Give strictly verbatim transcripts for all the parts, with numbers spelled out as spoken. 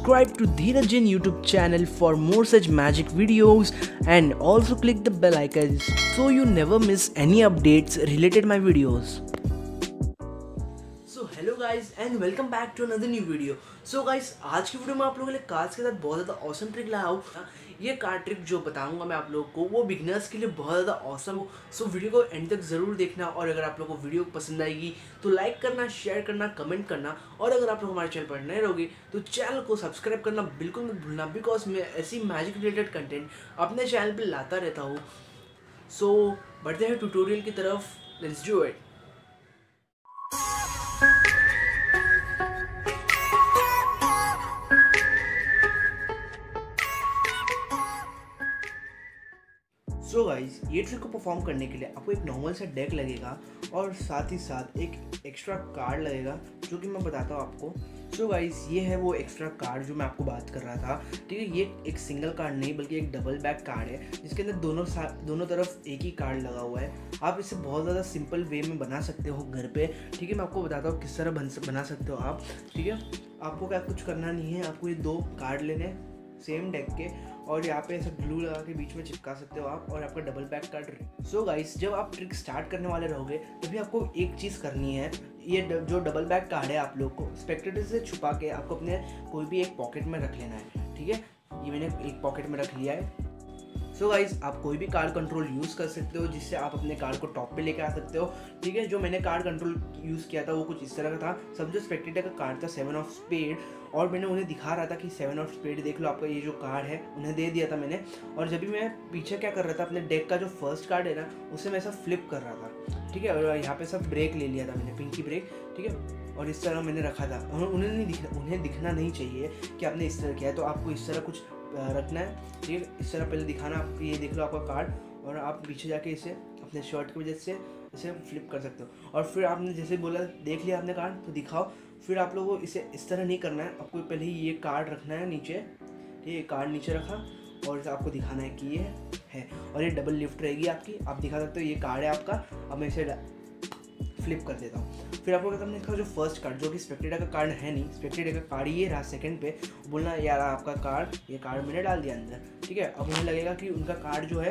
subscribe to Dhiraj Jain YouTube channel for more such magic videos and also click the bell icon so you never miss any updates related my videos. So hello guys and welcome back to another new video. So guys, आज की video में आप लोगों के लिए cards के साथ बहुत ज़्यादा ऑसम ट्रिक लाया हूँ। ये कार्ड ट्रिक जो बताऊंगा मैं आप लोगों को वो बिगनर्स के लिए बहुत ज़्यादा ऑसम हो। सो वीडियो को एंड तक ज़रूर देखना और अगर आप लोगों को वीडियो पसंद आएगी तो लाइक करना, शेयर करना, कमेंट करना और अगर आप लोग हमारे चैनल पर नए रहोगे तो चैनल को सब्सक्राइब करना बिल्कुल मत भूलना, बिकॉज मैं ऐसी मैजिक रिलेटेड कंटेंट अपने चैनल पर लाता रहता हूँ। सो बढ़ते हैं ट्यूटोरियल की तरफ, let's do it. So guys, ये ट्रिक को परफॉर्म करने के लिए आपको एक नॉर्मल सा डेक लगेगा और साथ ही साथ एक एक्स्ट्रा कार्ड लगेगा जो कि मैं बताता हूँ आपको। सो so गाइज, ये है वो एक्स्ट्रा कार्ड जो मैं आपको बात कर रहा था। ठीक है, ये एक सिंगल कार्ड नहीं बल्कि एक डबल बैक कार्ड है जिसके अंदर दोनों दोनों तरफ एक ही कार्ड लगा हुआ है। आप इसे बहुत ज़्यादा सिंपल वे में बना सकते हो घर पे। ठीक है, मैं आपको बताता हूँ किस तरह बन बना सकते हो आप। ठीक है, आपको क्या कुछ करना नहीं है, आपको ये दो कार्ड लेने सेम डेक के और यहाँ पे ऐसा ग्लू लगा के बीच में चिपका सकते हो आप और आपका double back card. So guys, जब आप ट्रिक स्टार्ट करने वाले रहोगे तभी आपको एक चीज़ करनी है। ये जो डबल बैक कार्ड है आप लोग को स्पेक्टेटर से छुपा के आपको अपने कोई भी एक पॉकेट में रख लेना है। ठीक है, ये मैंने एक पॉकेट में रख लिया है। सो so गाइज, आप कोई भी कार्ड कंट्रोल यूज़ कर सकते हो जिससे आप अपने कार्ड को टॉप पे लेके आ सकते हो। ठीक है, जो मैंने कार्ड कंट्रोल यूज़ किया था वो कुछ इस तरह का था। समझो स्पेक्टेटर का कार्ड था सेवन ऑफ स्पेड और मैंने उन्हें दिखा रहा था कि सेवन ऑफ स्पेड देख लो, आपका ये जो कार्ड है उन्हें दे दिया था मैंने। और जब भी मैं पीछे क्या कर रहा था, अपने डेक का जो फर्स्ट कार्ड है ना उसे मैं ऐसा फ्लिप कर रहा था। ठीक है, और यहाँ पे सब ब्रेक ले लिया था मैंने, पिंकी ब्रेक। ठीक है, और इस तरह मैंने रखा था। उन्हें नहीं दिखना उन्हें दिखना नहीं चाहिए कि आपने इस तरह किया है, तो आपको इस तरह कुछ रखना है। ठीक है, इस तरह पहले दिखाना, आप ये देख लो आपका कार्ड और आप पीछे जाके इसे अपने शर्ट की वजह से इसे फ्लिप कर सकते हो। और फिर आपने जैसे बोला देख लिया आपने कार्ड तो दिखाओ। फिर आप लोगों को इसे इस तरह नहीं करना है, आपको पहले ही ये कार्ड रखना है नीचे। ठीक है, कार्ड नीचे रखा और आपको दिखाना है कि ये है और ये डबल लिफ्ट रहेगी आपकी। आप दिखा सकते हो ये कार्ड है आपका। अब मैं इसे फ्लिप कर देता हूँ। फिर आपको कहता हमने इसका जो फर्स्ट कार्ड जो कि स्पेक्टेटर का कार्ड है नहीं, स्पेक्टेटर का कार्ड ये रहा सेकंड पे, बोलना यार आपका कार्ड, ये कार्ड मैंने डाल दिया अंदर। ठीक है, अब उन्हें लगेगा कि उनका कार्ड जो है।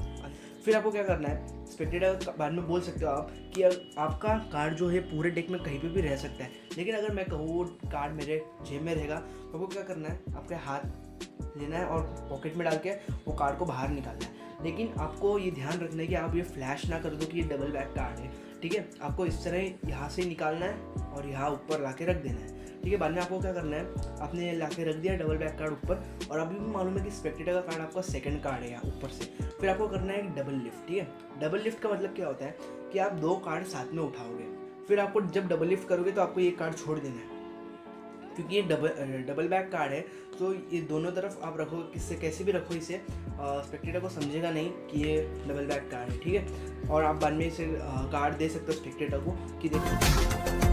फिर आपको क्या करना है, स्पेक्टेटर बाद में बोल सकते हो आप कि आपका कार्ड जो है पूरे डेक में कहीं पे भी रह सकता है, लेकिन अगर मैं कहूँ वो कार्ड मेरे जेब में रहेगा तो आपको क्या करना है, आपके हाथ लेना है और पॉकेट में डाल के वो कार्ड को बाहर निकालना है। लेकिन आपको ये ध्यान रखना है कि आप ये फ्लैश ना कर दो कि ये डबल बैक कार्ड है। ठीक है, आपको इस तरह यहाँ से निकालना है और यहाँ ऊपर ला के रख देना है। ठीक है, बाद में आपको क्या करना है, आपने ला के रख दिया डबल बैक कार्ड ऊपर और अभी भी मालूम है कि स्पेक्टेटर का कार्ड आपका सेकंड कार्ड है यहाँ ऊपर से। फिर आपको करना है एक डबल लिफ्ट। ठीक है, डबल लिफ्ट का मतलब क्या होता है कि आप दो कार्ड साथ में उठाओगे। फिर आपको जब डबल लिफ्ट करोगे तो आपको ये कार्ड छोड़ देना है, क्योंकि ये डबल डबल बैक कार्ड है तो ये दोनों तरफ आप रखो, किससे कैसे भी रखो इसे, स्पेक्टेटर को समझेगा नहीं कि ये डबल बैक कार्ड है। ठीक है, और आप बाद में इसे कार्ड दे सकते हो स्पेक्टेटर को कि देखो